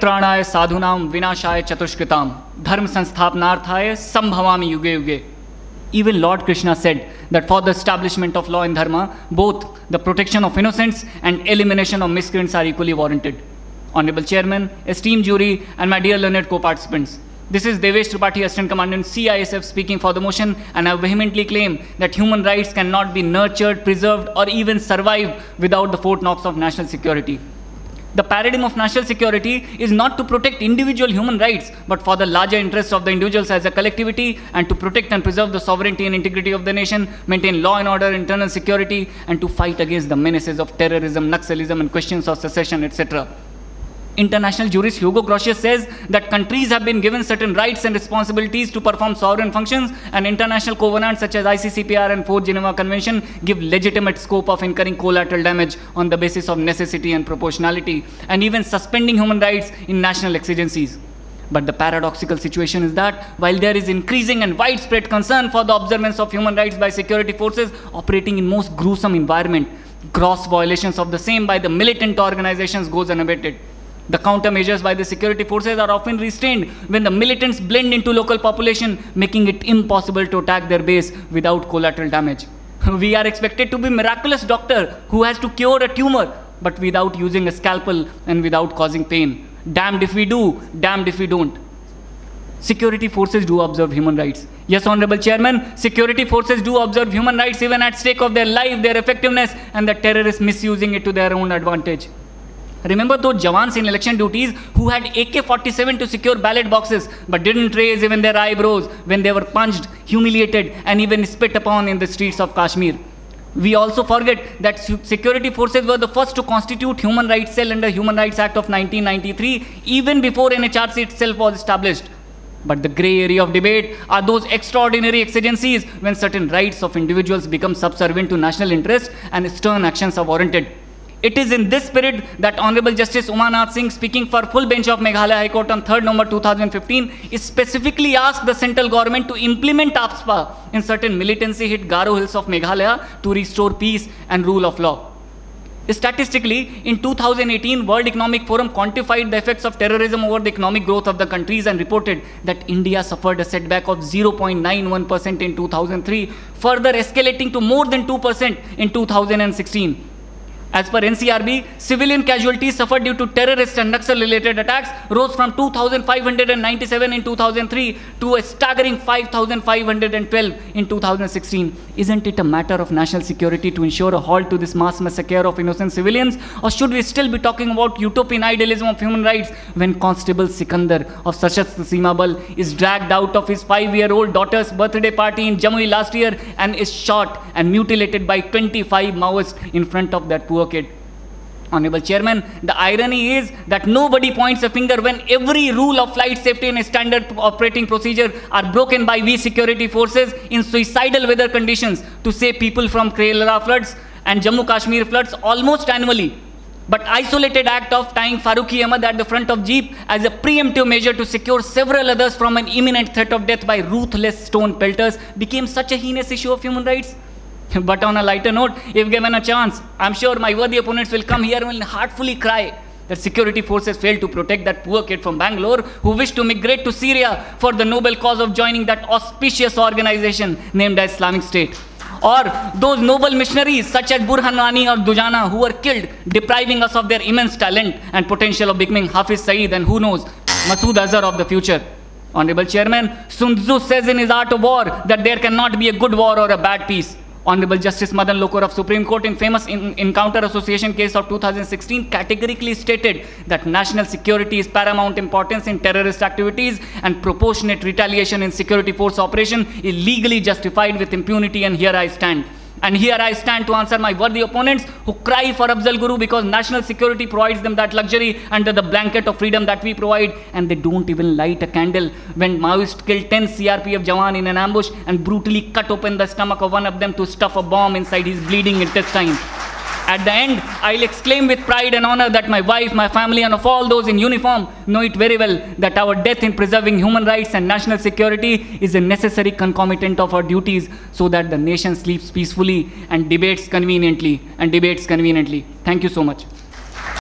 परित्राणाय साधूनां विनाशाय चतुष्कृताम धर्म संस्थापनार्थाय संभवामि युगे युगे. Even Lord Krishna said that for the establishment of law and dharma, both the protection of innocents and elimination of miscreants are equally warranted. Honorable Chairman, esteemed jury, and my dear learned co-participants, this is Devesh Tripathi, Assistant Commandant CISF, speaking for the motion, and I vehemently claim that human rights cannot be nurtured, preserved, or even survive without the Fort Knox of national security. The paradigm of national security is not to protect individual human rights, but for the larger interests of the individuals as a collectivity, and to protect and preserve the sovereignty and integrity of the nation, maintain law and order, internal security, and to fight against the menaces of terrorism, Naxalism, and questions of secession, etc. International jurist Hugo Grotius says that countries have been given certain rights and responsibilities to perform sovereign functions, and international covenants such as ICCPR and 4th Geneva Convention give legitimate scope of incurring collateral damage on the basis of necessity and proportionality, and even suspending human rights in national exigencies. But the paradoxical situation is that while there is increasing and widespread concern for the observance of human rights by security forces operating in most gruesome environment, gross violations of the same by the militant organizations goes unabated. The countermeasures by the security forces are often restrained when the militants blend into local population, making it impossible to attack their base without collateral damage. We are expected to be miraculous doctor who has to cure a tumor, but without using a scalpel and without causing pain. Damned if we do, damned if we don't. Security forces do observe human rights. Yes, Honorable Chairman, security forces do observe human rights even at stake of their life, their effectiveness, and the terrorists misusing it to their own advantage. Remember those Jawans in election duties who had AK-47 to secure ballot boxes but didn't raise even their eyebrows when they were punched, humiliated, and even spit upon in the streets of Kashmir. We also forget that security forces were the first to constitute Human Rights Cell under Human Rights Act of 1993, even before NHRC itself was established. But the grey area of debate are those extraordinary exigencies when certain rights of individuals become subservient to national interest and stern actions are warranted. It is in this spirit that Honorable Justice Umanath Singh, speaking for full bench of Meghalaya High Court on 3rd November 2015, is specifically asked the central government to implement APSPA in certain militancy-hit Garo Hills of Meghalaya to restore peace and rule of law. Statistically, in 2018, World Economic Forum quantified the effects of terrorism over the economic growth of the countries and reported that India suffered a setback of 0.91% in 2003, further escalating to more than 2% in 2016. As per NCRB, civilian casualties suffered due to terrorist and Naxal-related attacks rose from 2,597 in 2003 to a staggering 5,512 in 2016. Isn't it a matter of national security to ensure a halt to this mass massacre of innocent civilians? Or should we still be talking about utopian idealism of human rights when Constable Sikandar of Sashastra Seema Bal is dragged out of his 5-year-old daughter's birthday party in Jamui last year and is shot and mutilated by 25 Maoists in front of that poor kid? Honorable Chairman, the irony is that nobody points a finger when every rule of flight safety and standard operating procedure are broken by we security forces in suicidal weather conditions to save people from Kerala floods and Jammu Kashmir floods almost annually. But isolated act of tying Farooqi Ahmad at the front of Jeep as a preemptive measure to secure several others from an imminent threat of death by ruthless stone pelters became such a heinous issue of human rights. But on a lighter note, if given a chance, I'm sure my worthy opponents will come here and will heartfully cry that security forces failed to protect that poor kid from Bangalore who wished to migrate to Syria for the noble cause of joining that auspicious organization named as Islamic State. Or those noble missionaries such as Burhan Wani or Dujana who were killed, depriving us of their immense talent and potential of becoming Hafiz Saeed and who knows, Masood Azhar of the future. Honorable Chairman, Sun Tzu says in his Art of War that there cannot be a good war or a bad peace. Honorable Justice Madan Lokar of Supreme Court in famous Encounter Association case of 2016 categorically stated that national security is paramount importance in terrorist activities and proportionate retaliation in security force operation is legally justified with impunity, and here I stand. And here I stand to answer my worthy opponents who cry for Afzal Guru because national security provides them that luxury under the blanket of freedom that we provide, and they don't even light a candle when Maoists killed 10 CRPF Jawan in an ambush and brutally cut open the stomach of one of them to stuff a bomb inside his bleeding intestine. At the end, I'll exclaim with pride and honor that my wife, my family, and of all those in uniform know it very well that our death in preserving human rights and national security is a necessary concomitant of our duties so that the nation sleeps peacefully and debates conveniently. Thank you so much.